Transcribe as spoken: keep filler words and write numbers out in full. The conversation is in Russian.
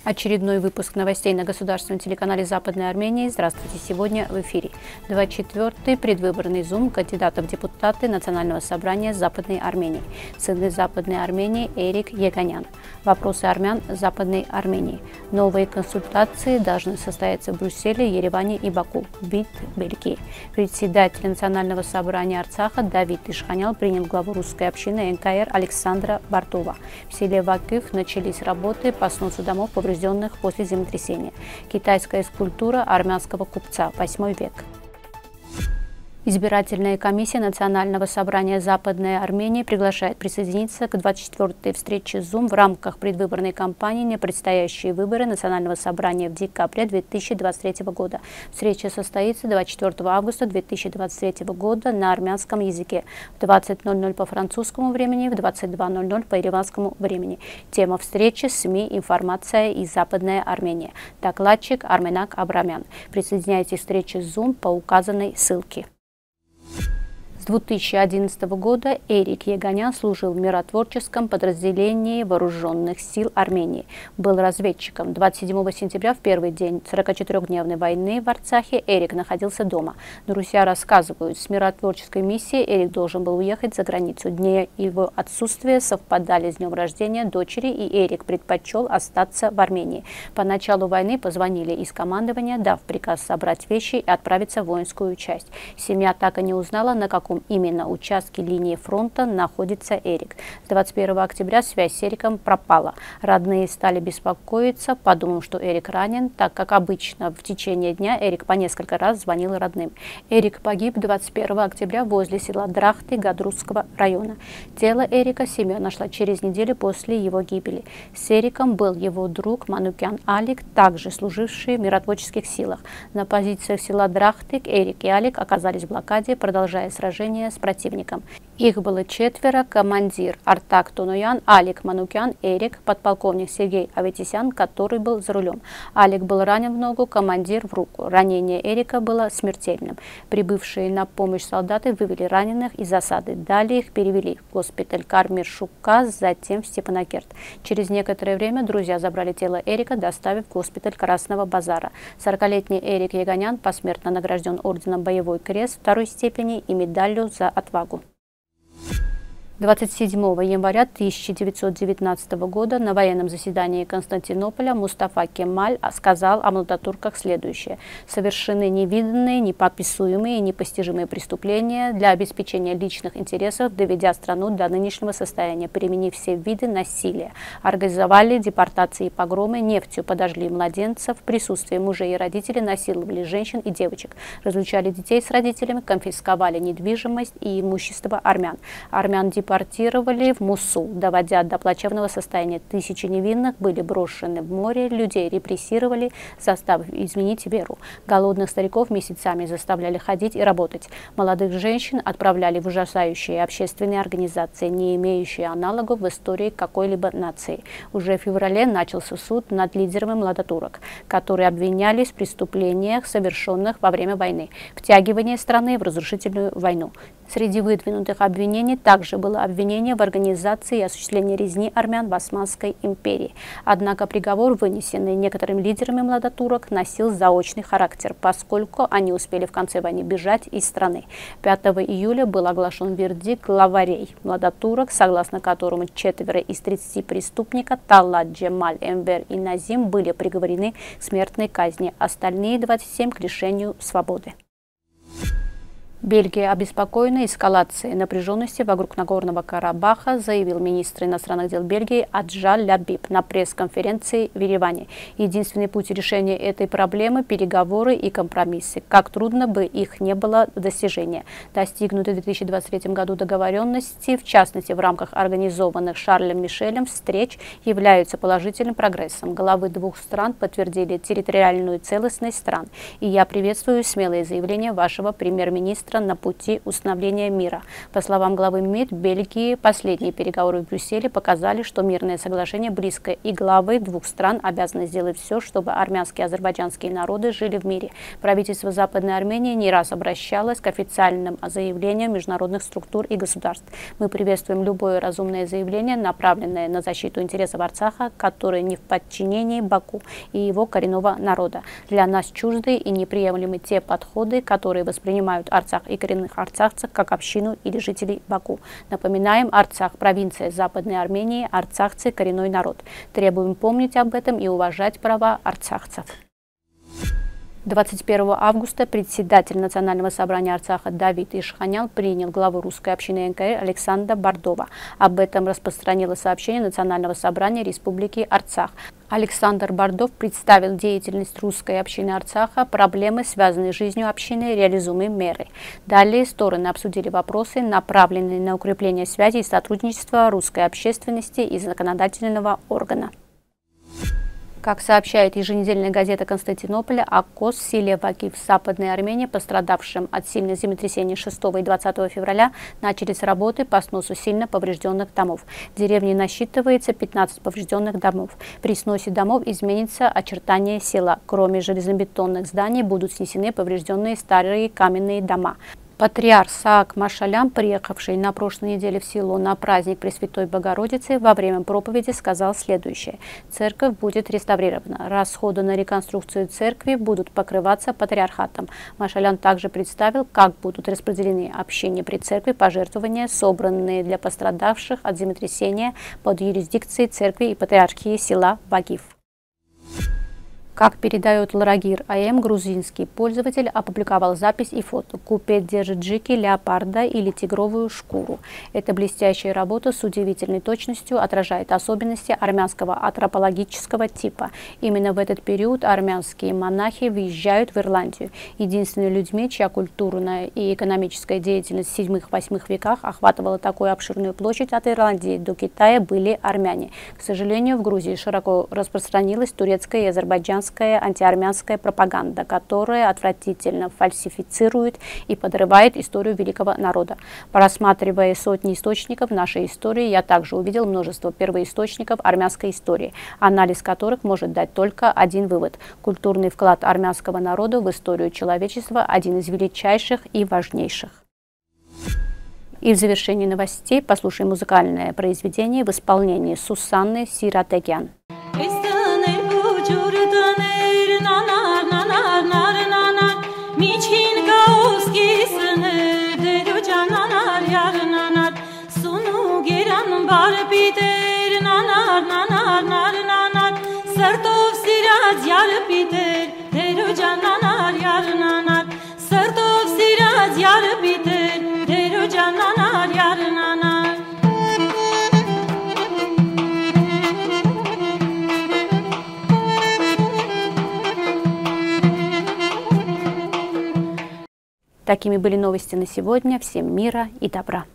Очередной выпуск новостей на государственном телеканале Западной Армении. Здравствуйте! Сегодня в эфире двадцать четвёртый предвыборный зум кандидатов в депутаты Национального собрания Западной Армении. Сын Западной Армении Эрик Еганян. Вопросы армян Западной Армении. Новые консультации должны состояться в Брюсселе, Ереване и Баку. Вид Бельгии. Председатель Национального собрания Арцаха Давид Ишханян принял главу русской общины эн ка эр Александра Бартова. В селе Вакыв начались работы по сносу домов, поврежденных после землетрясения. Китайская скульптура армянского купца, восьмой век. Избирательная комиссия Национального собрания Западной Армении приглашает присоединиться к двадцать четвёртой встрече зум в рамках предвыборной кампании на предстоящие выборы Национального собрания в декабре две тысячи двадцать третьего года. Встреча состоится двадцать четвёртого августа две тысячи двадцать третьего года на армянском языке в двадцать ноль ноль по французскому времени, в двадцать два ноль ноль по ереванскому времени. Тема встречи: СМИ, информация и Западная Армения. Докладчик Арменак Абрамян. Присоединяйтесь к встрече зум по указанной ссылке. С две тысячи одиннадцатого года Эрик Еганян служил в миротворческом подразделении Вооруженных сил Армении. Был разведчиком. двадцать седьмого сентября, в первый день сорокачетырёхдневной войны в Арцахе, Эрик находился дома. Друзья рассказывают, с миротворческой миссией Эрик должен был уехать за границу. Дни его отсутствия совпадали с днем рождения дочери, и Эрик предпочел остаться в Армении. По началу войны позвонили из командования, дав приказ собрать вещи и отправиться в воинскую часть. Семья так и не узнала, на каком именно участке линии фронта находится Эрик. С двадцать первого октября связь с Эриком пропала. Родные стали беспокоиться, подумав, что Эрик ранен, так как обычно в течение дня Эрик по несколько раз звонил родным. Эрик погиб двадцать первого октября возле села Драхты Гадрусского района. Тело Эрика семья нашла через неделю после его гибели. С Эриком был его друг Манукян Алик, также служивший в миротворческих силах. На позициях села Драхты Эрик и Алик оказались в блокаде, продолжая сражение с противником. Их было четверо: командир Артак Тонуян, Алик Манукян, Эрик, подполковник Сергей Аветисян, который был за рулем. Алик был ранен в ногу, командир в руку. Ранение Эрика было смертельным. Прибывшие на помощь солдаты вывели раненых из засады. Далее их перевели в госпиталь Кармир-Шукка, затем в Степанакерт. Через некоторое время друзья забрали тело Эрика, доставив в госпиталь Красного Базара. сорокалетний Эрик Еганян посмертно награжден орденом Боевой крест второй степени и медалью за отвагу. двадцать седьмого января тысяча девятьсот девятнадцатого года на военном заседании Константинополя Мустафа Кемаль сказал о младотурках следующее: совершены невиданные, непописуемые и непостижимые преступления для обеспечения личных интересов, доведя страну до нынешнего состояния, применив все виды насилия. Организовали депортации и погромы, нефтью подожгли младенцев, в присутствии мужей и родителей насиловали женщин и девочек, разлучали детей с родителями, конфисковали недвижимость и имущество армян. Армян депортировали в Мусул, доводя до плачевного состояния. Тысячи невинных были брошены в море, людей репрессировали, заставив изменить веру. Голодных стариков месяцами заставляли ходить и работать. Молодых женщин отправляли в ужасающие общественные организации, не имеющие аналогов в истории какой-либо нации. Уже в феврале начался суд над лидерами младотурок, которые обвинялись в преступлениях, совершенных во время войны, втягивание страны в разрушительную войну. Среди выдвинутых обвинений также было обвинение в организации и осуществлении резни армян в Османской империи. Однако приговор, вынесенный некоторыми лидерами младотурок, носил заочный характер, поскольку они успели в конце войны бежать из страны. пятого июля был оглашен вердикт главарей младотурок, согласно которому четверо из тридцати преступников Талат, Джемаль, Эмбер и Назим были приговорены к смертной казни, остальные двадцать семь к лишению свободы. Бельгия обеспокоена эскалацией напряженности вокруг Нагорного Карабаха, заявил министр иностранных дел Бельгии Аджаль Лябиб на пресс-конференции в Ереване. Единственный путь решения этой проблемы – переговоры и компромиссы. Как трудно бы их не было достижения. Достигнутые в две тысячи двадцать третьем году договоренности, в частности в рамках организованных Шарлем Мишелем встреч, являются положительным прогрессом. Главы двух стран подтвердили территориальную целостность стран. И я приветствую смелые заявления вашего премьер-министра быстро на пути установления мира. По словам главы МИД Бельгии, последние переговоры в Брюсселе показали, что мирное соглашение близко, и главы двух стран обязаны сделать все, чтобы армянские и азербайджанские народы жили в мире. Правительство Западной Армении не раз обращалось к официальным заявлениям международных структур и государств. Мы приветствуем любое разумное заявление, направленное на защиту интересов Арцаха, которые не в подчинении Баку и его коренного народа. Для нас чужды и неприемлемы те подходы, которые воспринимают Арцах и коренных арцахцев как общину или жителей Баку. Напоминаем, Арцах – провинция Западной Армении, арцахцы – коренной народ. Требуем помнить об этом и уважать права арцахцев. двадцать первого августа председатель Национального собрания Арцаха Давид Ишханян принял главу русской общины эн ка эр Александра Бардова. Об этом распространило сообщение Национального собрания Республики Арцах. Александр Бардов представил деятельность русской общины Арцаха, проблемы, связанные с жизнью общины, реализуемые меры. Далее стороны обсудили вопросы, направленные на укрепление связи и сотрудничества русской общественности и законодательного органа. Как сообщает еженедельная газета Константинополя, АКОС в селе Вагив в Западной Армении, пострадавшим от сильных землетрясений шестого и двадцатого февраля, начались работы по сносу сильно поврежденных домов. В деревне насчитывается пятнадцать поврежденных домов. При сносе домов изменится очертание села. Кроме железобетонных зданий будут снесены поврежденные старые каменные дома. Патриарх Саак Машалям, приехавший на прошлой неделе в село на праздник Пресвятой Богородицы, во время проповеди сказал следующее. Церковь будет реставрирована. Расходы на реконструкцию церкви будут покрываться патриархатом. Машалям также представил, как будут распределены общине при церкви пожертвования, собранные для пострадавших от землетрясения под юрисдикцией церкви и патриархии села Вагив. Как передает Ларагир АМ, грузинский пользователь опубликовал запись и фото. Купец держит джики, леопарда или тигровую шкуру. Эта блестящая работа с удивительной точностью отражает особенности армянского антропологического типа. Именно в этот период армянские монахи въезжают в Ирландию. Единственными людьми, чья культурная и экономическая деятельность в седьмом-восьмом веках охватывала такую обширную площадь от Ирландии до Китая, были армяне. К сожалению, в Грузии широко распространилась турецкая и азербайджанская антиармянская пропаганда, которая отвратительно фальсифицирует и подрывает историю великого народа. Просматривая сотни источников нашей истории, я также увидел множество первоисточников армянской истории, анализ которых может дать только один вывод. Культурный вклад армянского народа в историю человечества один из величайших и важнейших. И в завершении новостей послушаем музыкальное произведение в исполнении Сусанны Сиратегян. Такими были новости на сегодня. Всем мира и добра.